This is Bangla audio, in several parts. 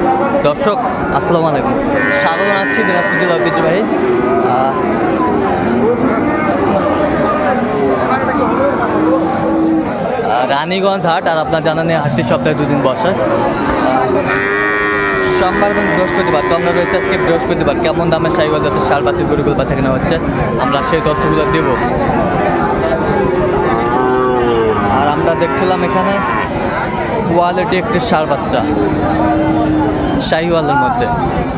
দর্শক আসসালামু আলাইকুম, স্বাগত জানাচ্ছি দিনাজপুর জেলা ঐতিহ্যবাহী রানীগঞ্জ হাট। আর আপনার জানেন এই হাটটি সপ্তাহে 2 দিন বসে, সোমবার এবং বৃহস্পতিবার। তো আমরা রয়েছে আজকে বৃহস্পতিবার। কেমন দামে সাইওয়াল জাতের ষাঁড় বাছুর গরুগুলো বাচ্চা কেনা হচ্ছে আমরা সেই তথ্যগুলো দেব। আর আমরা দেখছিলাম এখানে কোয়ালিটি একটি ষাঁড় বাচ্চা শাহিওয়ালের মধ্যে।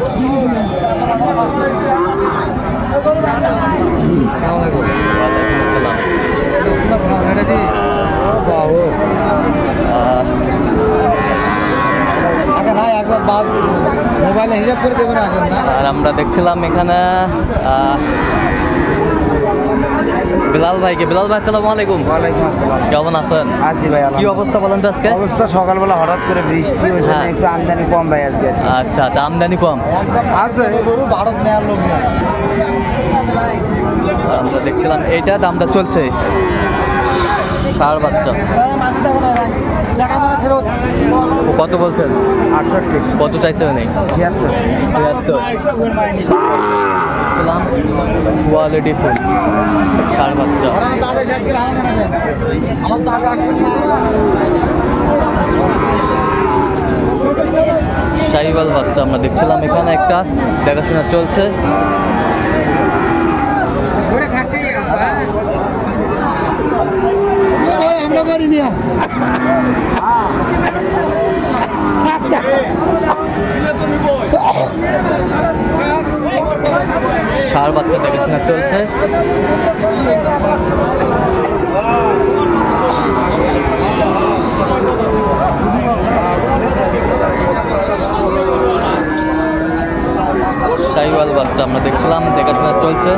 মোবাইলে হিসাব করে দেবেন না। আর আমরা দেখছিলাম এখানে বিলাল ভাইকে। বিলাল ভাই আসসালামু আলাইকুম। ওয়ালাইকুম আসসালাম। কেমন আছেন? আছি ভাই। কি অবস্থা বলেন তো আজকে? অবস্থা সকালবেলা হঠাৎ করে বৃষ্টি হয়েছে, একটু আমদানি কম ভাই আজকে। আচ্ছা আচ্ছা, আমদানি কম আছে গরু ভারত নেওয়ার লোক না। আমরা দেখছিলাম এইটা দামটা চলছে ষাঁড় বাচ্চা। কত বলছেন? 68। কত চাইছে? নেই 76। কোয়ালিটি ফুল ষাঁড় বাচ্চা। শাহিওয়াল বাচ্চা আমরা দেখছিলাম এখানে একটা দেখাশোনা চলছে। ষাঁড় বাচ্চা দেখাশোনা চলছে। শাহিওয়াল বাচ্চা আমরা দেখছিলাম দেখাশোনা চলছে।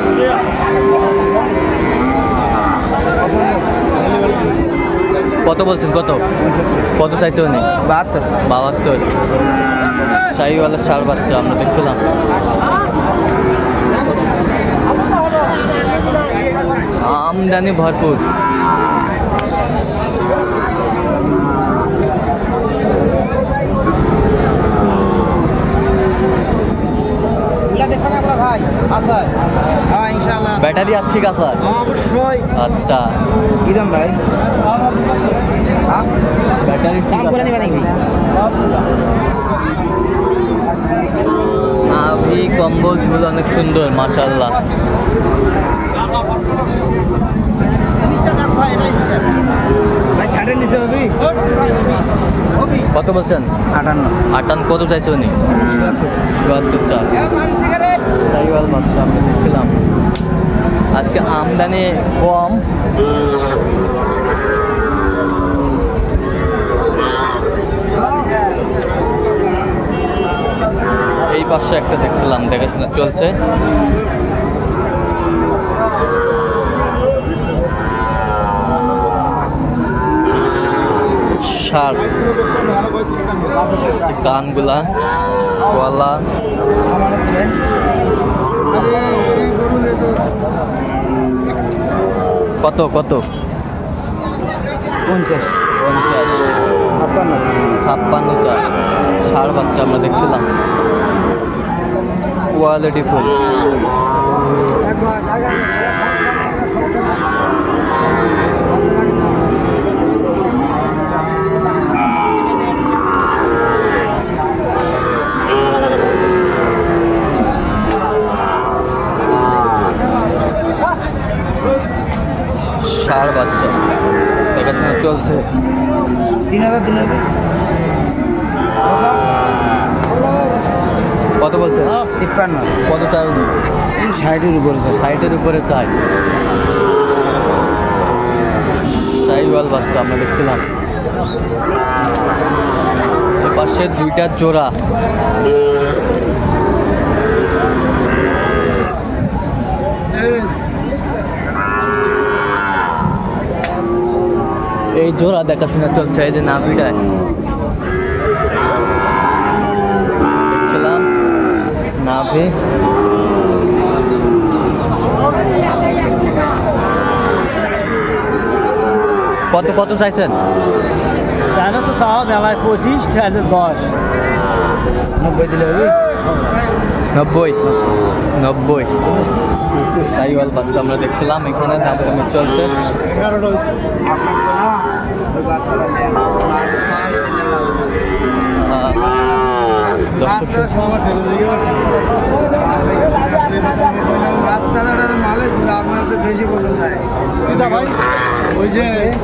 কত বলছেন? কত কত চাইছে? উনি 72। শাহিওয়ালের ষাঁড় বাচ্চা আমরা দেখছিলাম। আমদানি ভরপুর। ব্যাটারি আর ঠিক আছে? অবশ্যই। আচ্ছা, কি দাম ভাই? ব্যাটারি ঠিক আছে। নাভি কম্বল ঝুল অনেক সুন্দর মাশাআল্লাহ। কত বলছেন? 58। কত চাইছে উনি? 74। শাহিওয়াল বাচ্চা আমরা দেখছিলাম আজকে আমদানি কম। এই পাশে একটা দেখছিলাম দেখাশোনা চলছে। ষাঁড় কানগুলা গলা কত কত? 50। 56 চার ষাঁড় বাচ্চা আমরা দেখছিলাম কোয়ালিটি ফুল। ষাঁড় বাচ্চা দেখাশোনা চলছে। 3000 দিন হবে। কত বলছে? 53। কত চাই উনি? 60-এর উপরে চাই। 60-এর উপরে চাই। শাহিওয়াল বাচ্চা আমরা দেখছিলাম। পাশে 2টা জোড়া। এই জোড়া দেখাশোনা চলছে। এই যে নাভিটায় দেখছিলাম নাভি। কত কত চাইছেন? চাইলে তো চাও মেলায় 25, চাইলে 10। 90 দিলে হবে। 90 শাহিওয়াল বাচ্চা আমরা দেখছিলাম এখানে দামাদামি চলছে। মালে ছিল আপনার তো বেশি বোঝা যায় ওই যে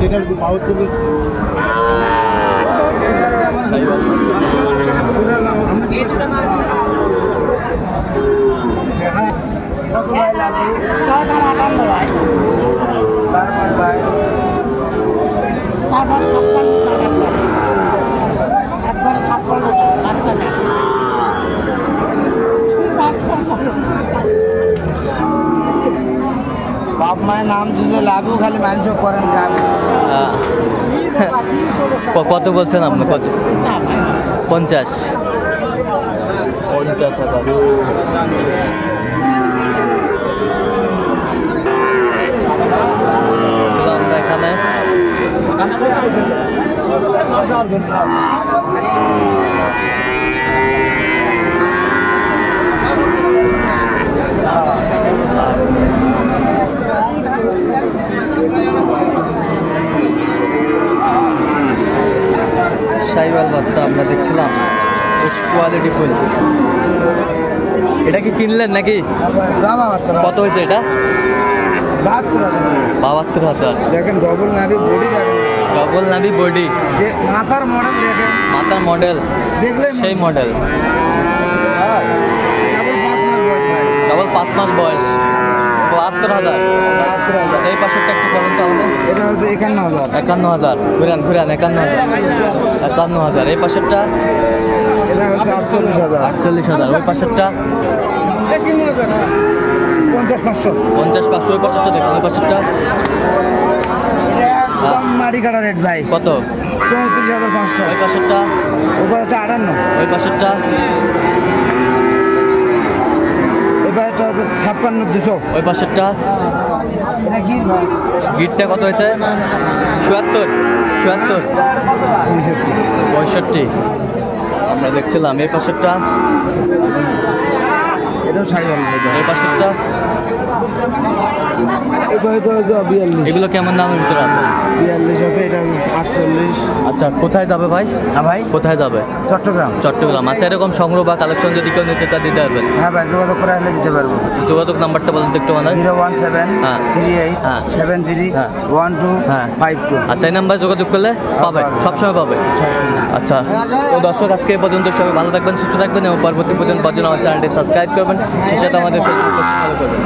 বাপ মায়ের নাম দিলে লাভও খালি মানুষ করেন খাবে। কত বলছেন আপনি? কত? 50 50,000। আমরা এখানে শাহিওয়াল বাচ্চা আমরা দেখছিলাম, বেশ কোয়ালিটি ফুল। এটা কি কিনলেন নাকি? কত হয়েছে এটা? 72,000। দেখেন ডবল নাভি বডি, দেখেন ডবল নাভি বডি, মাথার মডেল দেখেন, মাথার মডেল দেখলেন সেই মডেল। ডাবল 5 মাস বয়স, 72,000। এই পাশেরটা একটু বলুন তো আমাদের। এটা হচ্ছে 51,000। 51,000। ঘুরান 51,000। এই পাশেরটা এটা হচ্ছে 48,000। 48,000। ওই পাশেরটা 50,500। 50,500। ওই পাশেরটা দেখুন, ওই পাশেরটা একদম মাটি কাটা রেট ভাই। কত? 34,500। ওই পাশেরটা, ওই পাশে 58। ওই পাশেরটা, ওই পাশে হচ্ছে 56,200। ওই পাশেরটা এটা কি ভাই? গিটটা কত হয়েছে? 76। 65। আমরা দেখছিলাম এই পাশেরটা, এটাও শাহিওয়াল ভাই। এই পাশেরটা, এই পাশে হচ্ছে 42। এগুলো কেমন দামের ভিতরে আছে? 42 আছে, এটা হচ্ছে 48। আচ্ছা, কোথায় যাবে ভাই? হ্যাঁ ভাই, কোথায় যাবে? চট্টগ্রাম। চট্টগ্রাম। আচ্ছা, এরকম সংগ্রহ বা কালেকশন যদি কেউ নিতে চায় দিতে পারবেন? হ্যাঁ ভাই, যোগাযোগ করে আসলে দিতে পারবো। যোগাযোগ নাম্বারটা বলুন তো একটু আমাদের। 01738731252। হ্যাঁ। আচ্ছা, এই নাম্বারে যোগাযোগ করলে পাবে, সবসময় পাবে। আচ্ছা, তো দর্শক আজকে এই পর্যন্ত, সবাই ভালো থাকবেন, সুস্থ থাকবেন এবং পরবর্তী পর্যন্ত আমার চ্যানেলটি সাবস্ক্রাইব করবেন, সেই সাথে আমাদের ফেসবুক পেজ ফলো করবেন।